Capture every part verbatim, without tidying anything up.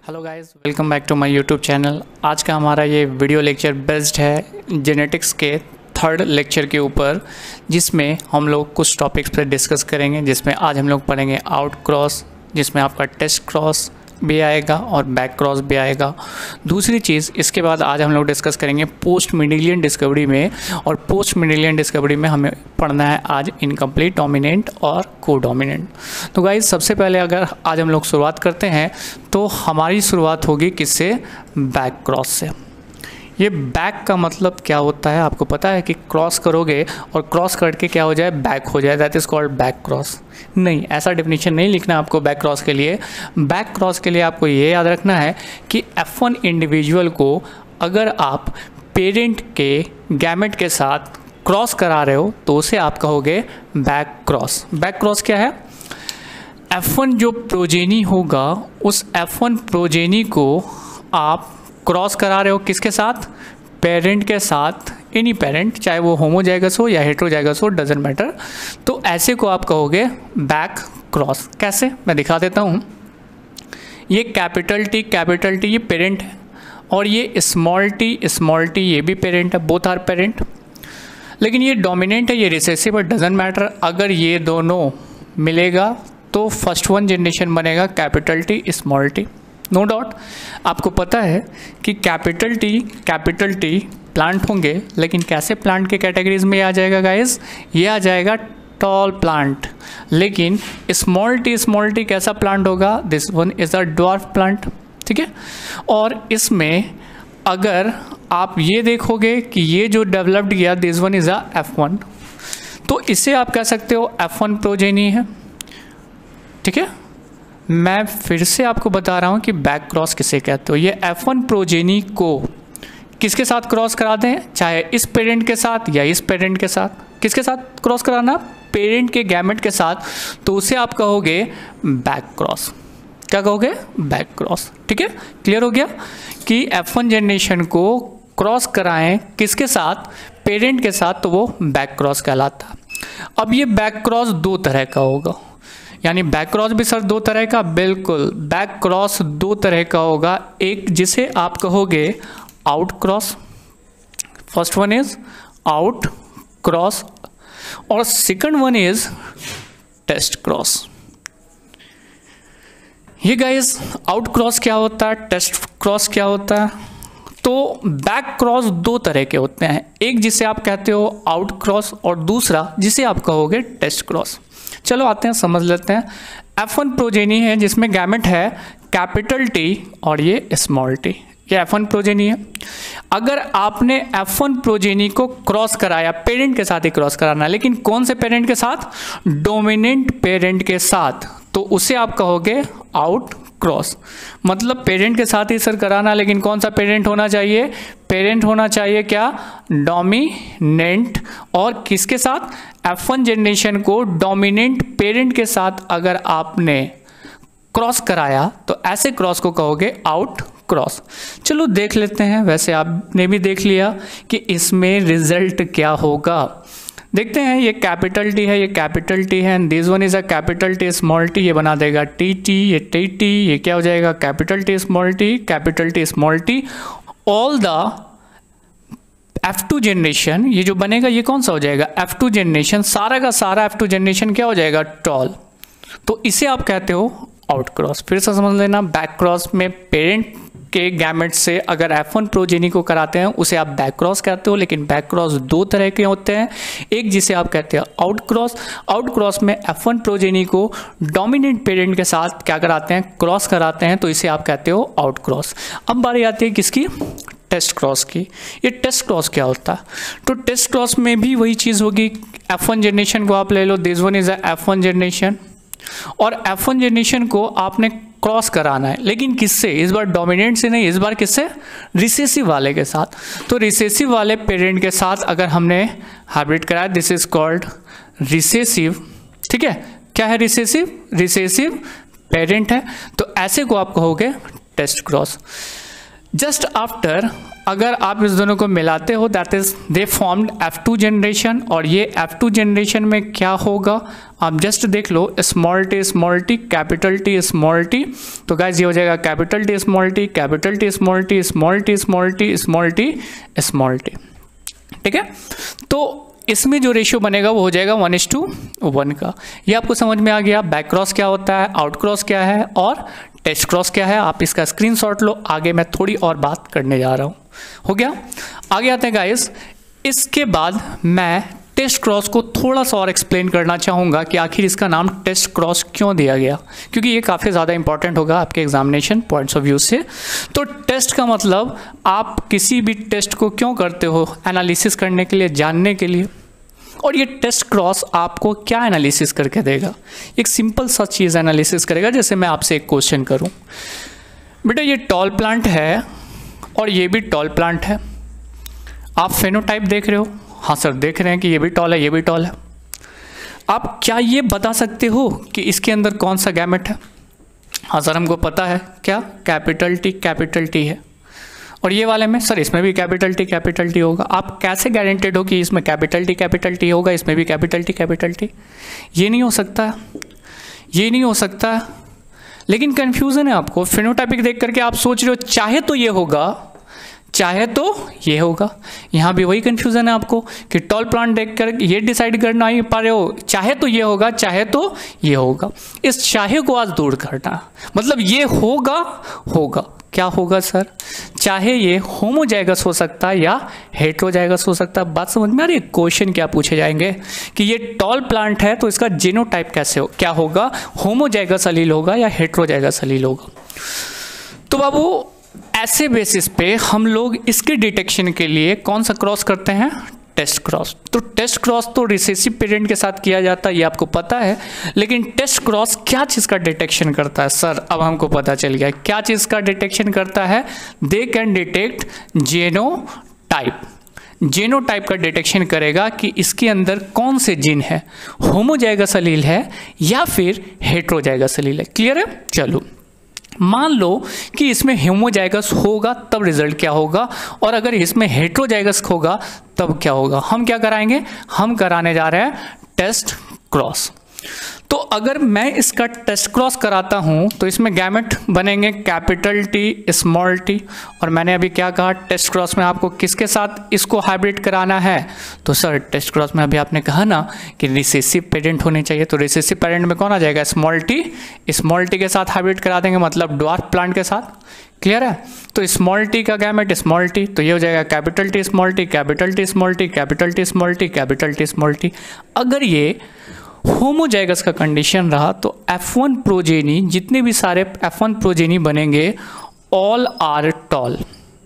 Hello guys, welcome back to my YouTube channel. आज का हमारा ये वीडियो लेक्चर बेस्ड है जेनेटिक्स के थर्ड लेक्चर के ऊपर, जिसमें हम लोग कुछ टॉपिक्स पर डिस्कस करेंगे। जिसमें आज हम लोग पढ़ेंगे आउट क्रॉस, जिसमें आपका टेस्ट क्रॉस भी आएगा और बैक क्रॉस भी आएगा। दूसरी चीज़, इसके बाद आज हम लोग डिस्कस करेंगे पोस्ट मेंडेलियन डिस्कवरी में, और पोस्ट मेंडेलियन डिस्कवरी में हमें पढ़ना है आज इनकम्प्लीट डोमिनेंट और को डोमिनेंट। तो गाइस, सबसे पहले अगर आज हम लोग शुरुआत करते हैं तो हमारी शुरुआत होगी किससे? बैक क्रॉस से। ये बैक का मतलब क्या होता है आपको पता है? कि क्रॉस करोगे और क्रॉस करके क्या हो जाए? बैक हो जाए, that is called back cross. नहीं, ऐसा डेफिनेशन नहीं लिखना आपको बैक क्रॉस के लिए। बैक क्रॉस के लिए आपको ये याद रखना है कि एफ वन इंडिविजुअल को अगर आप पेरेंट के गैमेट के साथ क्रॉस करा रहे हो तो उसे आप कहोगे बैक क्रॉस। बैक क्रॉस क्या है? एफ वन जो प्रोजेनी होगा, उस एफ वन प्रोजेनी को आप क्रॉस करा रहे हो किसके साथ? पेरेंट के साथ, एनी पेरेंट, चाहे वो होमोजाइगस हो या हेटेरोजाइगस हो, डजेंट मैटर। तो ऐसे को आप कहोगे बैक क्रॉस। कैसे? मैं दिखा देता हूँ। ये कैपिटल टी कैपिटल टी ये पेरेंट है, और ये स्मॉल टी स्मॉल टी ये भी पेरेंट है, बोथ आर पेरेंट। लेकिन ये डोमिनेंट है, ये रिसेसिव है, डजेंट मैटर। अगर ये दोनों मिलेगा तो फर्स्ट वन जनरेशन बनेगा capital T small T, no doubt. आपको पता है कि capital T capital T plant होंगे, लेकिन कैसे प्लांट के कैटेगरीज में आ जाएगा गाइस? ये आ जाएगा टॉल प्लांट। लेकिन स्मॉल टी स्मॉल टी कैसा प्लांट होगा? This one is a dwarf plant, ठीक है। और इसमें अगर आप ये देखोगे कि ये जो डेवलप्ड किया, this one is a F one, तो इसे आप कह सकते हो एफ वन प्रोजेनी है, ठीक है। मैं फिर से आपको बता रहा हूँ कि बैक क्रॉस किसे कहते हो। ये एफ वन प्रोजेनी को किसके साथ क्रॉस करा दें? चाहे इस पेरेंट के साथ या इस पेरेंट के साथ। किसके साथ क्रॉस कराना? पेरेंट के गैमेट के साथ। तो उसे आप कहोगे बैक क्रॉस। क्या कहोगे? बैक क्रॉस, ठीक है। क्लियर हो गया कि एफ वन जनरेशन को क्रॉस कराएं किसके साथ? पेरेंट के साथ, तो वो बैक क्रॉस कहलाता। अब ये बैक क्रॉस दो तरह का होगा, यानी बैक क्रॉस भी सर दो तरह का? बिल्कुल, बैक क्रॉस दो तरह का होगा। एक जिसे आप कहोगे out cross, first one is out cross, और second one is test cross. ये गाइस, आउट क्रॉस क्या होता है, टेस्ट क्रॉस क्या होता है? तो बैक क्रॉस दो तरह के होते हैं, एक जिसे आप कहते हो आउट क्रॉस और दूसरा जिसे आप कहोगे टेस्ट क्रॉस। चलो आते हैं, समझ लेते हैं। एफ वन प्रोजेनी है जिसमें गैमेट है कैपिटल टी और ये स्मॉल टी, ये एफ वन प्रोजेनी है। अगर आपने एफ वन प्रोजेनी को क्रॉस कराया, पेरेंट के साथ ही क्रॉस कराना, लेकिन कौन से पेरेंट के साथ? डोमिनेंट पेरेंट के साथ, तो उसे आप कहोगे आउट क्रॉस। मतलब पेरेंट के साथ ही सर कराना, लेकिन कौन सा पेरेंट होना चाहिए? पेरेंट होना चाहिए क्या? डोमिनेंट। और किसके साथ? एफ वन जनरेशन को डोमिनेंट पेरेंट के साथ अगर आपने क्रॉस कराया तो ऐसे क्रॉस को कहोगे आउट क्रॉस। चलो देख लेते हैं। वैसे आपने भी देख लिया कि इसमें रिजल्ट क्या होगा। देखते हैं। ये कैपिटल टी है, ये कैपिटल टी है, and this one is a capital T small T, ये बना देगा टी टी, ये टी टी, ये क्या हो जाएगा? Capital T small T, capital T small T. All the F two generation, ये जो बनेगा ये कौन सा हो जाएगा? एफ टू जनरेशन, सारा का सारा एफ टू जनरेशन क्या हो जाएगा? टॉल। तो इसे आप कहते हो आउट क्रॉस। फिर से समझ लेना, बैक क्रॉस में पेरेंट के गैमेट से अगर एफ वन प्रोजेनी को कराते हैं उसे आप बैक क्रॉस कहते हो। लेकिन बैक क्रॉस दो तरह के होते हैं, एक जिसे आप कहते हैं आउट क्रॉस। आउट क्रॉस में एफ वन प्रोजेनी को डोमिनेंट पेरेंट के साथ क्या कराते हैं? क्रॉस कराते हैं, तो इसे आप कहते हो आउट क्रॉस। अब बारी आती है किसकी? टेस्ट क्रॉस की। ये टेस्ट क्रॉस क्या होता है? तो टेस्ट क्रॉस में भी वही चीज़ होगी। एफ वन जनरेशन को आप ले लो, this one is a F one generation, और एफ वन जनरेशन को आपने क्रॉस कराना है, लेकिन किससे? इस बार डोमिनेंट से नहीं, इस बार किससे? रिसेसिव वाले के साथ। तो रिसेसिव वाले पेरेंट के साथ अगर हमने हाइब्रिड कराया, दिस इज कॉल्ड रिसेसिव, ठीक है। क्या है रिसेसिव? रिसेसिव पेरेंट है, तो ऐसे को आप कहोगे टेस्ट क्रॉस। जस्ट आफ्टर अगर आप इस दोनों को मिलाते हो that is they formed F two generation, और ये एफ टू जनरेशन में क्या होगा आप जस्ट देख लो, small T small T capital T small T, तो गाइस ये हो जाएगा capital T small T capital T small T small T small T small T small T, ठीक है। तो इसमें जो रेशियो बनेगा वो हो जाएगा वन इज टू वन का। ये आपको समझ में आ गया बैक क्रॉस क्या होता है, आउट क्रॉस क्या है और टेस्ट क्रॉस क्या है। आप इसका स्क्रीनशॉट लो, आगे मैं थोड़ी और बात करने जा रहा हूँ। हो गया, आगे आते हैं गाइस। इसके बाद मैं टेस्ट क्रॉस को थोड़ा सा और एक्सप्लेन करना चाहूँगा कि आखिर इसका नाम टेस्ट क्रॉस क्यों दिया गया, क्योंकि ये काफ़ी ज़्यादा इंपॉर्टेंट होगा आपके एग्जामिनेशन पॉइंट्स ऑफ व्यू से। तो टेस्ट का मतलब आप किसी भी टेस्ट को क्यों करते हो, एनालिसिस करने के लिए, जानने के लिए। और ये टेस्ट क्रॉस आपको क्या एनालिसिस करके देगा, एक सिंपल सा चीज़ एनालिसिस करेगा। जैसे मैं आपसे एक क्वेश्चन करूं, बेटा ये टॉल प्लांट है और ये भी टॉल प्लांट है, आप फेनोटाइप देख रहे हो, हाँ सर देख रहे हैं कि ये भी टॉल है ये भी टॉल है। आप क्या ये बता सकते हो कि इसके अंदर कौन सा गैमेट है? हाँ सर हमको पता है, क्या कैपिटल टी कैपिटल टी है, और ये वाले में सर इसमें भी कैपिटल टी कैपिटल टी होगा। आप कैसे गारंटेड हो कि इसमें कैपिटल टी कैपिटल टी होगा, इसमें भी कैपिटल टी कैपिटल टी? ये नहीं हो सकता, ये नहीं हो सकता। लेकिन कन्फ्यूज़न है आपको, फिनोटाइपिक देख करके आप सोच रहे हो चाहे तो ये होगा चाहे तो ये होगा। यहाँ भी वही कन्फ्यूज़न है आपको कि टॉल प्लांट देखकर ये डिसाइड करना ही पा रहे हो, चाहे तो ये होगा चाहे तो ये होगा। इस चाहे को आज दूर करना, मतलब ये होगा होगा क्या होगा सर, चाहे ये होमोजाइगस हो सकता है या हेटेरोजाइगस हो सकता है। बात समझ में आ रही है? क्वेश्चन क्या पूछे जाएंगे कि ये टॉल प्लांट है तो इसका जीनोटाइप कैसे हो, क्या होगा, होमोजाइगस अलील होगा या हेटेरोजाइगस अलील होगा। तो बाबू ऐसे बेसिस पे हम लोग इसके डिटेक्शन के लिए कौन सा क्रॉस करते हैं, टेस्ट क्रॉस। तो टेस्ट क्रॉस तो रिसेसिव पेरेंट के साथ किया जाता है, ये आपको पता है। लेकिन टेस्ट क्रॉस क्या चीज़ का डिटेक्शन करता है सर, अब हमको पता चल गया क्या चीज़ का डिटेक्शन करता है। They can detect genotype, genotype का डिटेक्शन करेगा कि इसके अंदर कौन से जीन है, होमोजाइगस अलील है या फिर हेटेरोजाइगस अलील है। क्लियर है? चलो मान लो कि इसमें होमोजाइगस होगा तब रिजल्ट क्या होगा, और अगर इसमें हेटेरोजाइगस होगा तब क्या होगा। हम क्या कराएंगे, हम कराने जा रहे हैं टेस्ट क्रॉस। तो अगर मैं इसका टेस्ट क्रॉस कराता हूं तो इसमें गैमेट बनेंगे कैपिटल टी स्मॉल टी, और मैंने अभी क्या कहा टेस्ट क्रॉस में आपको किसके साथ इसको हाइब्रिड कराना है। तो सर टेस्ट क्रॉस में अभी आपने कहा ना कि रिसेसिव पेरेंट होने चाहिए, तो रिसेसिव पेरेंट में कौन आ जाएगा, स्मॉल टी, स्मॉल टी के साथ हाइब्रिड करा देंगे, मतलब ड्वार्फ प्लांट के साथ। क्लियर है? तो स्मॉल टी का गैमेट स्मॉल टी, तो ये हो जाएगा capital T small T capital T small T capital T small T capital T small T. अगर ये होमोजाइगस का कंडीशन रहा तो एफ वन प्रोजेनी, जितने भी सारे एफ वन प्रोजेनी बनेंगे all are tall,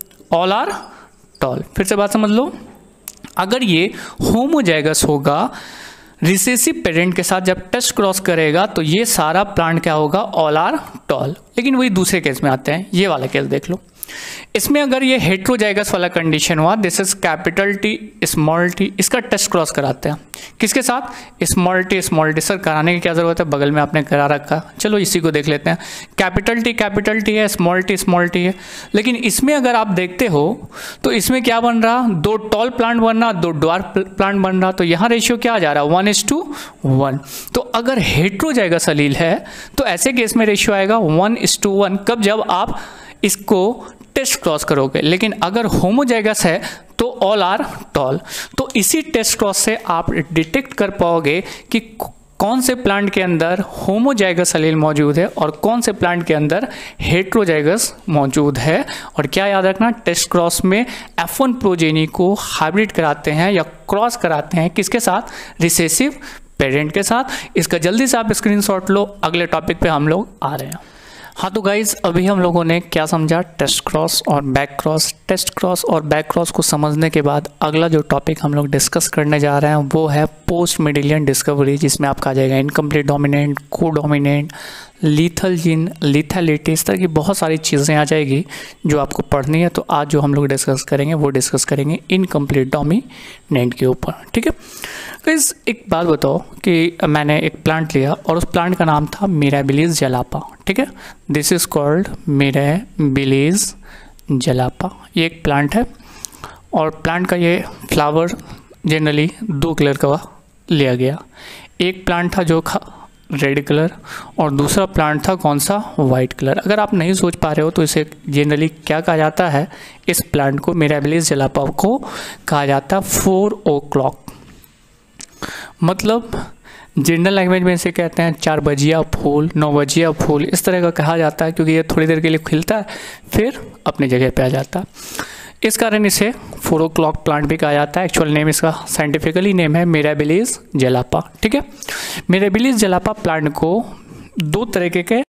all are tall. फिर से बात समझ लो, अगर ये होमोजाइगस होगा रिसेसिव पेरेंट के साथ जब टेस्ट क्रॉस करेगा तो ये सारा प्लांट क्या होगा, ऑल आर टॉल। लेकिन वही दूसरे केस में आते हैं, ये वाला केस देख लो। इसमें अगर ये हेटेरोजाइगस वाला कंडीशन हुआ, this is capital T small T, इसका टेस्ट क्रॉस कराते हैं किसके साथ, small T small T. Sir कराने की क्या जरूरत है, बगल में आपने करा रखा, चलो इसी को देख लेते हैं। कैपिटल टी कैपिटल टी है, स्मॉल टी स्मॉल टी है। लेकिन इसमें अगर आप देखते हो तो इसमें क्या बन रहा, दो टॉल प्लांट बन रहा, दो ड्वार्फ प्लांट बन रहा, तो यहाँ रेशियो क्या आ जा रहा है, वन इज टू वन। तो अगर हेटेरोजाइगस अलील है तो ऐसे केस में रेशियो आएगा वन इज टू वन, कब, जब आप इसको टेस्ट क्रॉस करोगे। लेकिन अगर होमोजाइगस है तो ऑल आर टॉल। तो इसी टेस्ट क्रॉस से आप डिटेक्ट कर पाओगे कि कौन से प्लांट के अंदर होमोजाइगस अलील मौजूद है और कौन से प्लांट के अंदर हेटेरोजाइगस मौजूद है। और क्या याद रखना, टेस्ट क्रॉस में एफ वन प्रोजेनी को हाइब्रिड कराते हैं या क्रॉस कराते हैं किसके साथ, रिसेसिव पेरेंट के साथ। इसका जल्दी से आप स्क्रीनशॉट लो, अगले टॉपिक पे हम लोग आ रहे हैं। हाँ तो गाइज अभी हम लोगों ने क्या समझा, टेस्ट क्रॉस और बैक क्रॉस। टेस्ट क्रॉस और बैक क्रॉस को समझने के बाद अगला जो टॉपिक हम लोग डिस्कस करने जा रहे हैं वो है पोस्ट मेडिलियन डिस्कवरी, जिसमें आपका आ जाएगा incomplete dominant, codominant, lethal gene, lethality, इस तरह की बहुत सारी चीज़ें आ जाएगी जो आपको पढ़नी है। तो आज जो हम लोग डिस्कस करेंगे वो डिस्कस करेंगे इनकम्प्लीट डोमिनेंट के ऊपर। ठीक है गाइस, एक बात बताओ कि मैंने एक प्लांट लिया और उस प्लांट का नाम था मिराबिलिस जलापा। ठीक है, this is called Mirabilis jalapa. ये एक प्लांट है और प्लांट का ये फ्लावर जनरली दो कलर का लिया गया। एक प्लांट था जो रेड कलर और दूसरा प्लांट था कौन सा, वाइट कलर। अगर आप नहीं सोच पा रहे हो तो इसे जनरली क्या कहा जाता है, इस प्लांट को मिराबिलिस जलापा को कहा जाता है फोर ओ क्लॉक। मतलब जनरल लैंग्वेज में इसे कहते हैं चार बजिया फूल, नौ बजिया फूल, इस तरह का कहा जाता है क्योंकि ये थोड़ी देर के लिए खिलता है फिर अपनी जगह पे आ जाता है। इस कारण इसे फोर ओ क्लॉक प्लांट भी कहा जाता है। एक्चुअल नेम इसका साइंटिफिकली नेम है मिराबिलिस जलापा। ठीक है, मिराबिलिस जलापा प्लांट को दो तरीके के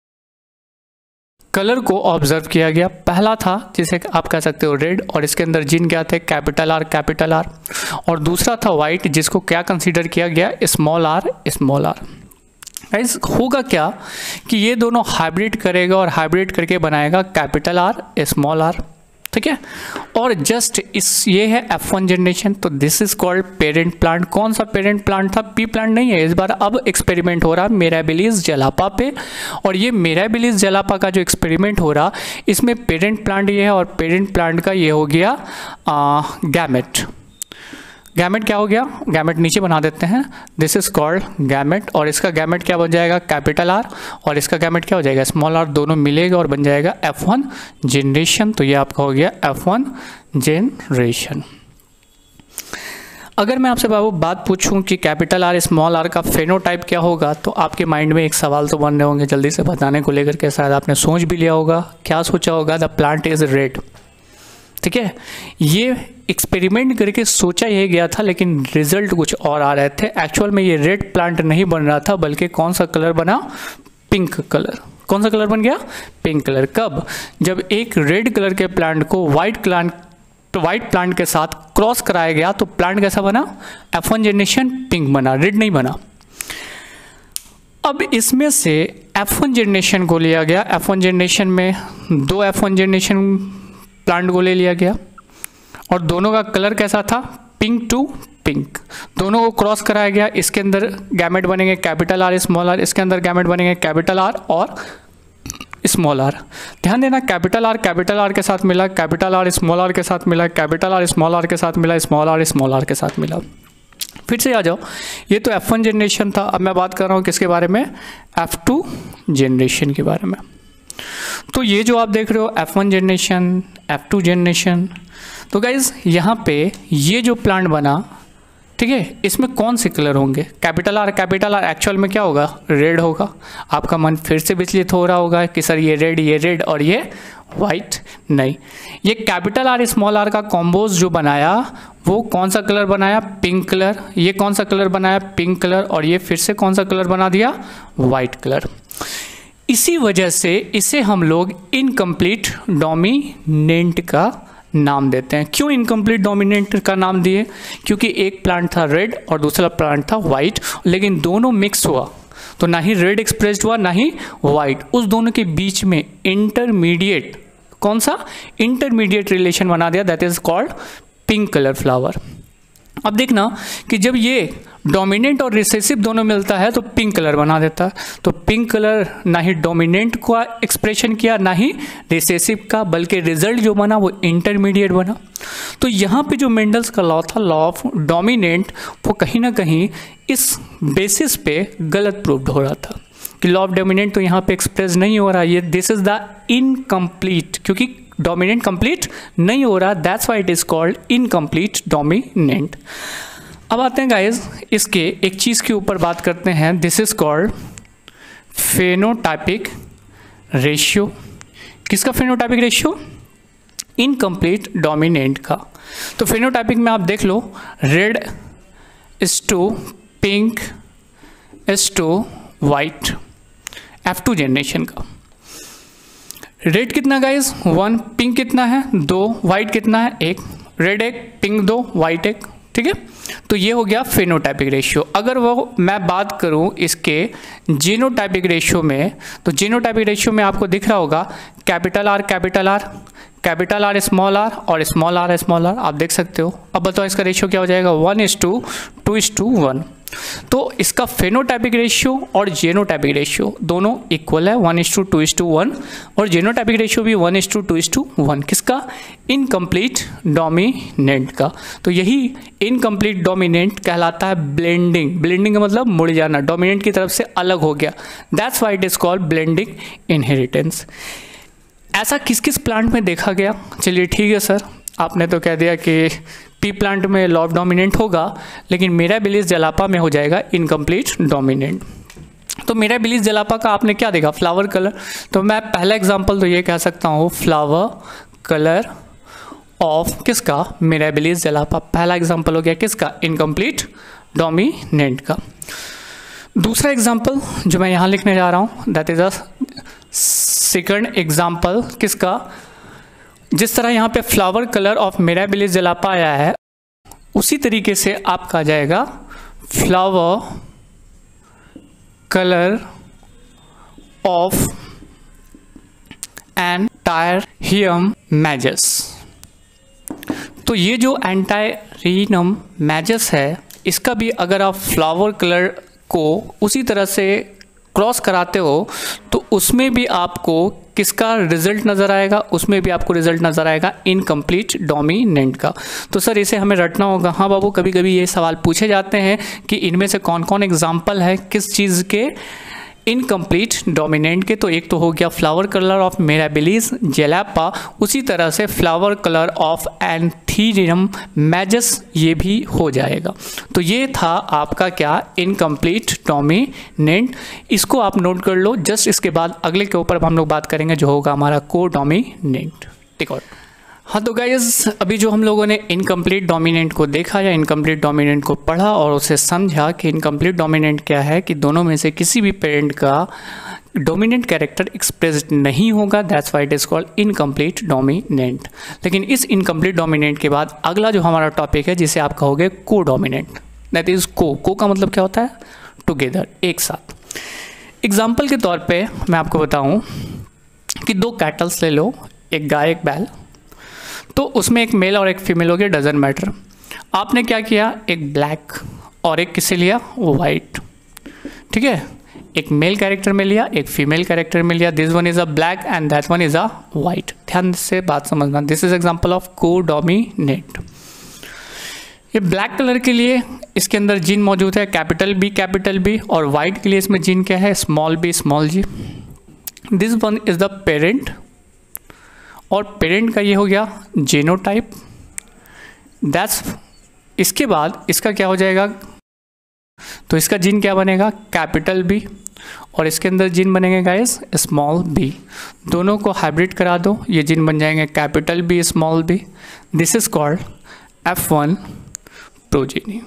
कलर को ऑब्जर्व किया गया। पहला था जिसे आप कह सकते हो रेड और इसके अंदर जिन क्या थे, कैपिटल आर कैपिटल आर, और दूसरा था वाइट जिसको क्या कंसीडर किया गया, small R small R. Guys होगा क्या कि ये दोनों हाइब्रिड करेगा और हाइब्रिड करके बनाएगा कैपिटल आर स्मॉल आर। ठीक है, और जस्ट इस ये है एफ वन जनरेशन। तो this is called parent plant. कौन सा पेरेंट प्लांट था, पी प्लांट नहीं है। इस बार अब एक्सपेरिमेंट हो रहा है मिराबिलिस जलापा पे, और ये मिराबिलिस जलापा का जो एक्सपेरिमेंट हो रहा इसमें पेरेंट प्लांट ये है और पेरेंट प्लांट का ये हो गया गैमेट। गैमेट क्या हो गया, गैमेट नीचे बना देते हैं, दिस इज कॉल्ड गैमेट, और इसका गैमेट क्या बन जाएगा, कैपिटल आर, और इसका गैमेट क्या हो जाएगा, स्मॉल आर। दोनों मिलेगा और बन जाएगा एफ वन जनरेशन। तो ये आपका हो गया एफ वन जनरेशन। अगर मैं आपसे बाबू बात पूछूं कि कैपिटल आर स्मॉल आर का फेनोटाइप क्या होगा, तो आपके माइंड में एक सवाल तो बन रहे होंगे जल्दी से बताने को लेकर के। शायद आपने सोच भी लिया होगा, क्या सोचा होगा, द प्लांट इज रेड। ठीक है, ये एक्सपेरिमेंट करके सोचा यह गया था लेकिन रिजल्ट कुछ और आ रहे थे। एक्चुअल में ये रेड प्लांट नहीं बन रहा था बल्कि कौन सा कलर बना, पिंक कलर। कौन सा कलर बन गया, पिंक कलर। कब, जब एक रेड कलर के प्लांट को वाइट प्लांट वाइट प्लांट के साथ क्रॉस कराया गया तो प्लांट कैसा बना, एफ वन जनरेशन पिंक बना, रेड नहीं बना। अब इसमें से एफ वन जनरेशन को लिया गया। एफ वन जनरेशन में दो एफ वन जनरेशन प्लांट को ले लिया गया और दोनों का कलर कैसा था, पिंक टू पिंक। दोनों को क्रॉस कराया गया। इसके अंदर गैमेट बनेंगे कैपिटल आर स्मॉल आर, इसके अंदर गैमेट बनेंगे कैपिटल आर और स्मॉल आर। ध्यान देना, कैपिटल आर कैपिटल आर के साथ मिला, कैपिटल आर स्मॉल आर के साथ मिला, कैपिटल आर स्मॉल आर के साथ मिला, स्मॉल आर स्मॉल आर के साथ मिला। फिर से आ जाओ, ये तो एफ वन जनरेशन था। अब मैं बात कर रहा हूँ किसके बारे में, एफ टू जनरेशन के बारे में। तो ये जो आप देख रहे हो F one generation, F two generation, तो गाइज यहाँ पे ये जो प्लांट बना, ठीक है, इसमें कौन से कलर होंगे, capital R capital R actual में क्या होगा, रेड होगा। आपका मन फिर से विचलित हो रहा होगा कि सर ये रेड ये रेड और ये वाइट। नहीं, ये कैपिटल आर स्मॉल आर का कॉम्बोज जो बनाया वो कौन सा कलर बनाया, पिंक कलर। ये कौन सा कलर बनाया, पिंक कलर, और ये फिर से कौन सा कलर बना दिया, वाइट कलर। इसी वजह से इसे हम लोग इनकम्प्लीट डोमिनेंट का नाम देते हैं। क्यों इनकम्प्लीट डोमिनेंट का नाम दिए, क्योंकि एक प्लांट था रेड और दूसरा प्लांट था वाइट, लेकिन दोनों मिक्स हुआ तो ना ही रेड एक्सप्रेस्ड हुआ ना ही वाइट। उस दोनों के बीच में इंटरमीडिएट, कौन सा, इंटरमीडिएट रिलेशन बना दिया, that is called pink colour flower. अब देखना कि जब ये डोमिनेंट और रिसेसिव दोनों मिलता है तो पिंक कलर बना देता है। तो पिंक कलर ना ही डोमिनेंट का एक्सप्रेशन किया ना ही रिसेसिव का, बल्कि रिजल्ट जो बना वो इंटरमीडिएट बना। तो यहाँ पे जो मेंडल्स का लॉ था, लॉ ऑफ डोमिनेंट, वो कहीं ना कहीं इस बेसिस पे गलत प्रूव्ड हो रहा था कि लॉ ऑफ डोमिनेंट तो यहाँ पे एक्सप्रेस नहीं हो रहा, ये दिस इज द इनकम्प्लीट, क्योंकि डोमिनेंट कंप्लीट नहीं हो रहा, that's why it is called incomplete dominant. अब आते हैं गाइज इसके एक चीज़ के ऊपर बात करते हैं, this is called phenotypic ratio. किसका फेनोटाइपिक रेशियो, इनकम्प्लीट डोमिनेंट का। तो फेनोटाइपिक में आप देख लो, red is to pink is to white, F two generation का। रेड कितना गाइज, वन, पिंक कितना है, दो, वाइट कितना है, एक। रेड एक, पिंक दो, वाइट एक, ठीक है। तो ये हो गया फेनोटाइपिक रेशियो। अगर वो मैं बात करूं इसके जीनोटाइपिक रेशियो में, तो जीनोटाइपिक रेशियो में आपको दिख रहा होगा capital R capital R, capital R small R और स्मॉल आर स्मॉल आर, आप देख सकते हो। अब बताओ इसका रेशियो क्या हो जाएगा, one is to two is to one. तो इसका फेनोटाइपिक रेशियो और जीनोटाइपिक रेशियो दोनों इक्वल है, one is to two is to one, और जीनोटाइपिक रेशियो भी one is to two is to one. किसका? इनकम्प्लीट डोमिनेंट का। तो यही इनकम्प्लीट डोमिनेंट कहलाता है ब्लेंडिंग। ब्लेंडिंग का मतलब मुड़ जाना, डोमिनेंट की तरफ से अलग हो गया। That's why it is called blending inheritance. ऐसा किस किस प्लांट में देखा गया? चलिए ठीक है सर, आपने तो कह दिया कि पी प्लांट में लॉ ऑफ डोमिनेंट होगा, लेकिन मिराबिलिस जलापा में हो जाएगा इनकम्प्लीट डोमिनेंट। तो मिराबिलिस जलापा का आपने क्या देखा? Flower colour. तो मैं पहला एग्जांपल तो ये कह सकता हूँ, फ्लावर कलर ऑफ किसका? Mirabilis jalapa. पहला एग्जांपल हो गया किसका? इनकम्प्लीट डोमिनेंट का। दूसरा एग्जांपल जो मैं यहाँ लिखने जा रहा हूँ, that is a second example किसका? जिस तरह यहाँ पे flower colour of Mirabilis jalapa आया है, उसी तरीके से आपका आ जाएगा flower colour of Antirrhinum majus. तो ये जो एंटायरियम मैजस है, इसका भी अगर आप फ्लावर कलर को उसी तरह से क्रॉस कराते हो तो उसमें भी आपको किसका रिजल्ट नज़र आएगा? उसमें भी आपको रिजल्ट नज़र आएगा इनकम्प्लीट डोमिनेंट का। तो सर इसे हमें रटना होगा। हाँ बाबू, कभी कभी ये सवाल पूछे जाते हैं कि इनमें से कौन कौन एग्जाम्पल है किस चीज़ के? इनकम्प्लीट डोमिनेंट के। तो एक तो हो गया flower colour of Mirabilis jalapa, उसी तरह से flower colour of Antirrhinum majus ये भी हो जाएगा। तो ये था आपका क्या? Incomplete dominant. इसको आप नोट कर लो। जस्ट इसके बाद अगले के ऊपर हम लोग बात करेंगे जो होगा हमारा को डोमिनेंट। ठीक है। हाँ तो गाइस, अभी जो हम लोगों ने इनकम्प्लीट डोमिनेंट को देखा या इनकम्प्लीट डोमिनेंट को पढ़ा और उसे समझा कि इनकम्प्लीट डोमिनेंट क्या है, कि दोनों में से किसी भी पेरेंट का डोमिनेंट कैरेक्टर एक्सप्रेस्ड नहीं होगा, that's why it is called incomplete dominant. लेकिन इस इनकम्प्लीट डोमिनेंट के बाद अगला जो हमारा टॉपिक है, जिसे आप कहोगे को डोमिनेंट, दैट इज को। को का मतलब क्या होता है? टुगेदर, एक साथ। एग्जाम्पल के तौर पर मैं आपको बताऊँ कि दो कैटल्स ले लो, एक गाय एक बैल। तो उसमें एक मेल और एक फीमेल हो गया, डजंट मैटर। आपने क्या किया? एक ब्लैक और एक किसे लिया? वो वाइट। ठीक है, एक मेल कैरेक्टर में लिया, एक फीमेल कैरेक्टर में लिया। This one is a black and that one is a white. ध्यान से बात समझना। This is example of codominant. ये ब्लैक कलर के लिए इसके अंदर जीन मौजूद है कैपिटल बी कैपिटल बी, और वाइट के लिए इसमें जीन क्या है? Small B small G. This one is the parent, और पेरेंट का ये हो गया जीनोटाइप। दैट्स इसके बाद इसका क्या हो जाएगा? तो इसका जीन क्या बनेगा? कैपिटल बी, और इसके अंदर जीन बनेंगे गाइस स्मॉल बी। दोनों को हाइब्रिड करा दो, ये जीन बन जाएंगे capital B small B. This is called F one progeny.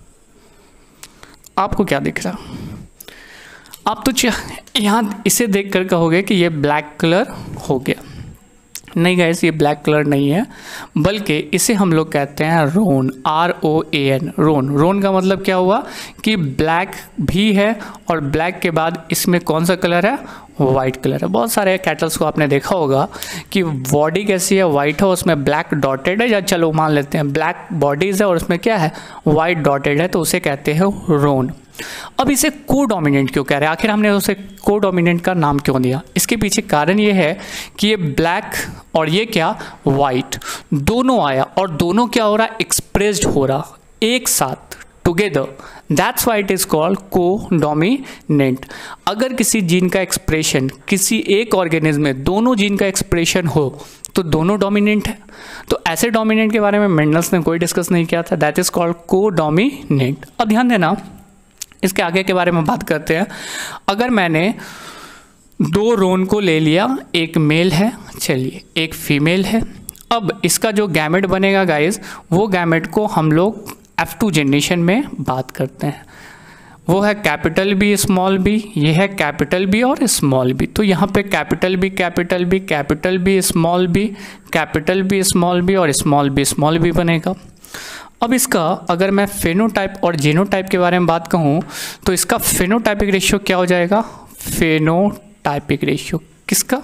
आपको क्या दिख रहा? आप तो यहाँ इसे देखकर कहोगे कि ये ब्लैक कलर हो गया। नहीं गाइस, ये ब्लैक कलर नहीं है, बल्कि इसे हम लोग कहते हैं रोन, आर ओ ए एन, रोन। रोन का मतलब क्या हुआ? कि ब्लैक भी है और ब्लैक के बाद इसमें कौन सा कलर है? वाइट कलर है। बहुत सारे कैटल्स को आपने देखा होगा कि बॉडी कैसी है? वाइट है, उसमें ब्लैक डॉटेड है, या चलो मान लेते हैं ब्लैक बॉडीज है और उसमें क्या है? वाइट डॉटेड है, तो उसे कहते हैं रोन। अब इसे को डोमिनेंट क्यों कह रहे हैं? आखिर हमने उसे को डोमिनेंट का नाम क्यों दिया? इसके पीछे कारण ये है कि ये ब्लैक और ये क्या? वाइट दोनों आया, और दोनों क्या हो रहा? एक्सप्रेस्ड हो रहा एक साथ, together. That's why it is called codominant. अगर किसी जीन का एक्सप्रेशन किसी एक ऑर्गेनिज्म में दोनों जीन का एक्सप्रेशन हो तो दोनों डोमिनेंट है। तो ऐसे डोमिनेंट के बारे में मेंडल्स ने कोई डिस्कस नहीं किया था, that is called codominant. अब ध्यान देना, इसके आगे के बारे में बात करते हैं। अगर मैंने दो रोन को ले लिया, एक मेल है, चलिए एक फीमेल है। अब इसका जो गैमेट बनेगा गाइस, वो गैमेट को हम लोग एफ टू जनरेशन में बात करते हैं। वो है कैपिटल बी स्मॉल बी, ये है कैपिटल बी और स्मॉल बी। तो यहाँ पे capital B capital B capital B small B capital B small B और स्मॉल बी स्मॉल बी बनेगा। अब इसका अगर मैं फेनोटाइप और जीनोटाइप के बारे में बात कहूँ तो इसका फेनोटाइपिक रेशियो क्या हो जाएगा? फेनोटाइपिक रेशियो किसका?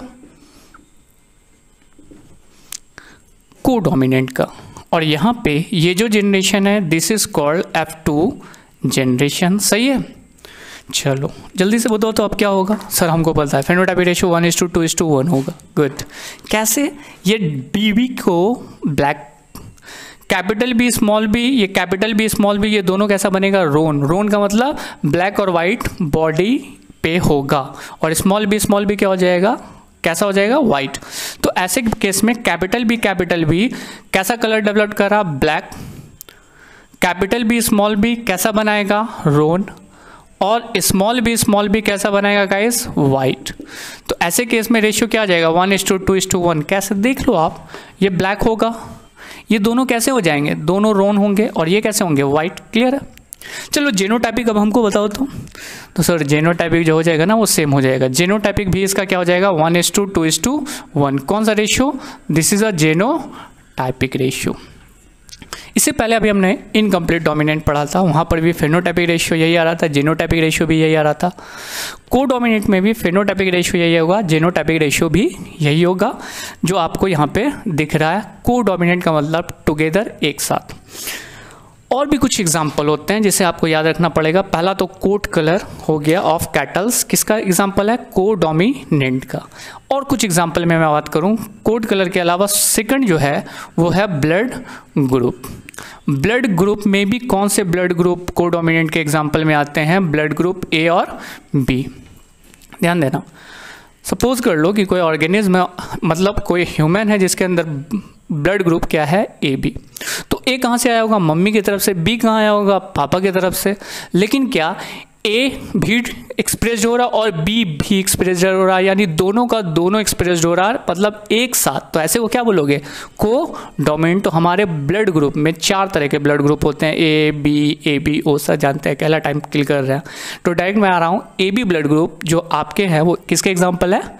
को डोमिनेंट का। और यहाँ पे ये जो जनरेशन है, this is called F two generation. सही है, चलो जल्दी से बताओ तो अब क्या होगा। सर हमको पता है phenotypic ratio one is to two is to one होगा। गुड। कैसे? ये बीबी को black, capital B small B, ये कैपिटल बी स्मॉल बी, ये दोनों कैसा बनेगा? रोन। रोन का मतलब ब्लैक और वाइट बॉडी पे होगा, और स्मॉल बी स्मॉल बी क्या हो जाएगा? कैसा हो जाएगा? वाइट। तो ऐसे केस में कैपिटल बी कैपिटल बी कैसा कलर डेवलप करा? Black. Capital B small B कैसा बनाएगा? रोन। और स्मॉल बी स्मॉल बी कैसा बनाएगा गाइस? वाइट। तो ऐसे केस में रेशियो क्या आ जाएगा? One is to two is to one. कैसे? देख लो आप, ये ब्लैक होगा, ये दोनों कैसे हो जाएंगे? दोनों रोन होंगे, और ये कैसे होंगे? वाइट। क्लियर है? चलो जेनोटाइपिक अब हमको बताओ तो तो सर जेनोटाइपिक जो हो जाएगा ना वो सेम हो जाएगा। जेनोटाइपिक भी इसका क्या हो जाएगा? One is to two is to one. कौन सा ratio? This is a genotypic ratio. इससे पहले अभी हमने इनकम्प्लीट डोमिनेंट पढ़ा था, वहाँ पर भी फेनोटाइपिक रेशियो यही आ रहा था, जेनोटाइपिक रेशियो भी यही आ रहा था। को डोमिनेंट में भी फेनोटाइपिक रेशियो यही होगा, जेनोटाइपिक रेशियो भी यही होगा, जो आपको यहाँ पे दिख रहा है। को डोमिनेंट का मतलब टुगेदर, एक साथ। और भी कुछ एग्जाम्पल होते हैं जिसे आपको याद रखना पड़ेगा। पहला तो कोट कलर हो गया ऑफ कैटल्स, किसका एग्जाम्पल है? को डोमिनेंट का। और कुछ एग्जाम्पल में मैं बात करूं कोट कलर के अलावा, सेकंड जो है वो है ब्लड ग्रुप। ब्लड ग्रुप में भी कौन से ब्लड ग्रुप को डोमिनेंट के एग्जाम्पल में आते हैं? ब्लड ग्रुप ए और बी। ध्यान देना, सपोज कर लो कि कोई ऑर्गेनिज्म, मतलब कोई ह्यूमन है जिसके अंदर ब्लड ग्रुप क्या है? A B. तो ए कहाँ से आया होगा? मम्मी की तरफ से। बी कहाँ आया होगा? पापा की तरफ से। लेकिन क्या ए भी एक्सप्रेस हो रहा और बी भी एक्सप्रेस हो रहा, यानी दोनों का दोनों एक्सप्रेस हो रहा, मतलब एक साथ। तो ऐसे वो क्या बोलोगे? को डोमिनेंट। तो हमारे ब्लड ग्रुप में चार तरह के ब्लड ग्रुप होते हैं, A B A B O. Sir जानते हैं, पहला टाइम क्लिक कर रहे हैं। तो डायरेक्ट मैं आ रहा हूँ, ए बी ब्लड ग्रुप जो आपके हैं वो किसके एग्जाम्पल है?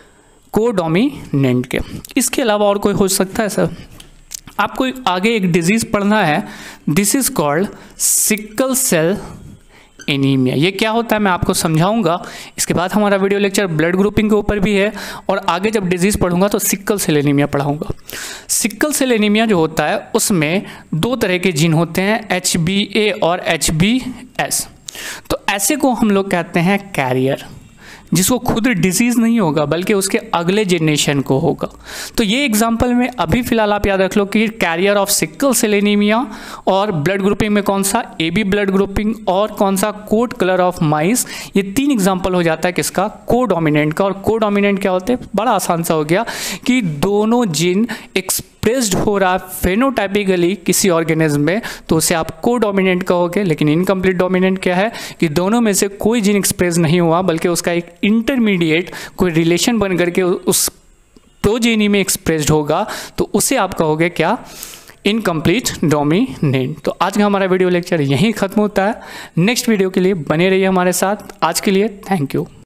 को डोमिनेंट के। इसके अलावा और कोई हो सकता है सर? आपको आगे एक डिजीज पढ़ना है, this is called sickle cell anaemia. ये क्या होता है मैं आपको समझाऊंगा। इसके बाद हमारा वीडियो लेक्चर ब्लड ग्रुपिंग के ऊपर भी है, और आगे जब डिजीज पढ़ूंगा तो सिकल सेल एनीमिया पढ़ाऊंगा। सिकल सेल एनीमिया जो होता है उसमें दो तरह के जीन होते हैं, एच बी ए और एच बी एस। तो ऐसे को हम लोग कहते हैं कैरियर, जिसको खुद डिजीज नहीं होगा बल्कि उसके अगले जनरेशन को होगा। तो ये एग्जांपल में अभी फिलहाल आप याद रख लो कि carrier of sickle cell anaemia, और ब्लड ग्रुपिंग में कौन सा? ए बी ब्लड ग्रुपिंग, और कौन सा? Coat colour of mice. ये तीन एग्जांपल हो जाता है किसका? को डोमिनेंट का। और को डोमिनेंट क्या होते हैं? बड़ा आसान सा हो गया कि दोनों जीन एक्सप्रेस्ड हो रहा फेनोटाइपिकली किसी ऑर्गेनिज्म में, तो उसे आप को डोमिनेंट कहोगे। लेकिन इनकम्प्लीट डोमिनेंट क्या है कि दोनों में से कोई जीन एक्सप्रेस नहीं हुआ बल्कि उसका एक इंटरमीडिएट कोई रिलेशन बन करके उस प्रोजेनी में एक्सप्रेस्ड होगा, तो उसे आप कहोगे क्या? Incomplete dominant. तो आज का हमारा वीडियो लेक्चर यहीं खत्म होता है। नेक्स्ट वीडियो के लिए बने रहिए हमारे साथ। आज के लिए थैंक यू।